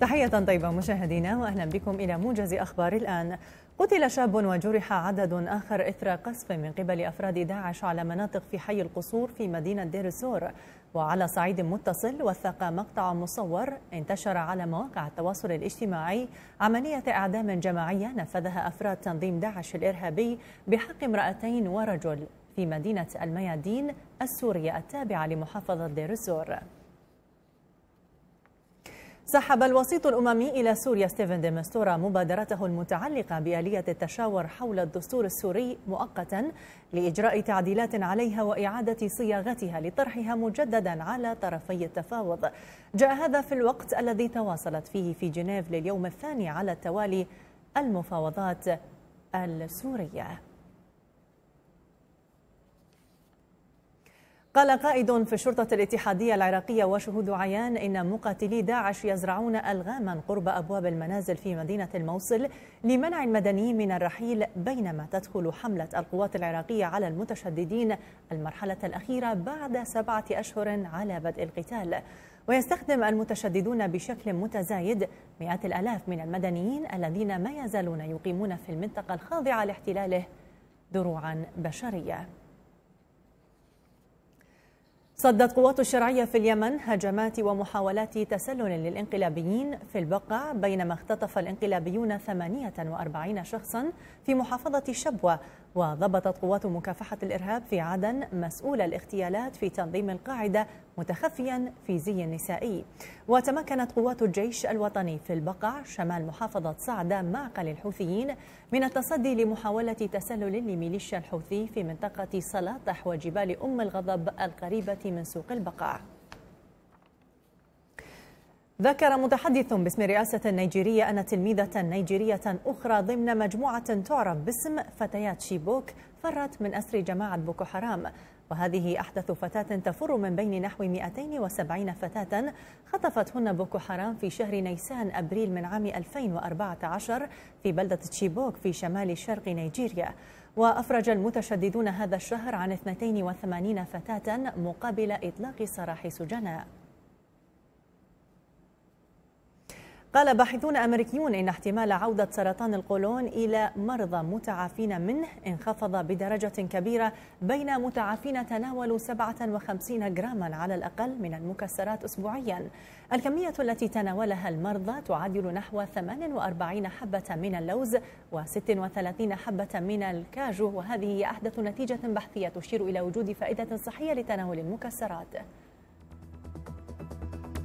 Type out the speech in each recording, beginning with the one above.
تحية طيبة مشاهدينا وأهلا بكم إلى موجز أخبار الآن. قتل شاب وجرح عدد آخر إثر قصف من قبل أفراد داعش على مناطق في حي القصور في مدينة دير الزور. وعلى صعيد متصل، وثق مقطع مصور انتشر على مواقع التواصل الاجتماعي عملية إعدام جماعية نفذها أفراد تنظيم داعش الإرهابي بحق امرأتين ورجل في مدينة الميادين السورية التابعة لمحافظة دير الزور. سحب الوسيط الأممي إلى سوريا ستيفن دي مستورا مبادرته المتعلقة بآلية التشاور حول الدستور السوري مؤقتا لإجراء تعديلات عليها وإعادة صياغتها لطرحها مجددا على طرفي التفاوض. جاء هذا في الوقت الذي تواصلت فيه في جنيف لليوم الثاني على التوالي المفاوضات السورية. قال قائد في الشرطة الاتحادية العراقية وشهود عيان إن مقاتلي داعش يزرعون ألغاما قرب أبواب المنازل في مدينة الموصل لمنع المدنيين من الرحيل، بينما تدخل حملة القوات العراقية على المتشددين المرحلة الأخيرة بعد 7 أشهر على بدء القتال. ويستخدم المتشددون بشكل متزايد مئات الآلاف من المدنيين الذين ما يزالون يقيمون في المنطقة الخاضعة لاحتلاله دروعا بشرية. صدت قوات الشرعية في اليمن هجمات ومحاولات تسلل للانقلابيين في البقع، بينما اختطف الانقلابيون 48 شخصا في محافظة الشبوة. وضبطت قوات مكافحة الإرهاب في عدن مسؤول الاغتيالات في تنظيم القاعدة متخفيا في زي نسائي. وتمكنت قوات الجيش الوطني في البقع شمال محافظة صعدة معقل الحوثيين من التصدي لمحاولة تسلل لميليشيا الحوثي في منطقة سلاطح وجبال أم الغضب القريبة من سوق البقع. ذكر متحدث باسم رئاسة النيجيرية أن تلميذة نيجيرية أخرى ضمن مجموعة تعرف باسم فتيات شيبوك فرت من أسر جماعة بوكو حرام، وهذه أحدث فتاة تفر من بين نحو 270 فتاة خطفتهن بوكو حرام في شهر نيسان أبريل من عام 2014 في بلدة تشيبوك في شمال شرق نيجيريا. وأفرج المتشددون هذا الشهر عن 82 فتاة مقابل إطلاق سراح سجناء. قال باحثون أمريكيون إن احتمال عودة سرطان القولون إلى مرضى متعافين منه انخفض بدرجة كبيرة بين متعافين تناولوا 57 جراما على الأقل من المكسرات أسبوعيا. الكمية التي تناولها المرضى تعادل نحو 48 حبة من اللوز و36 حبة من الكاجو، وهذه هي أحدث نتيجة بحثية تشير إلى وجود فائدة صحية لتناول المكسرات.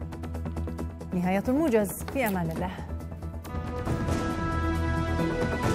نهاية الموجز، في أمان الله.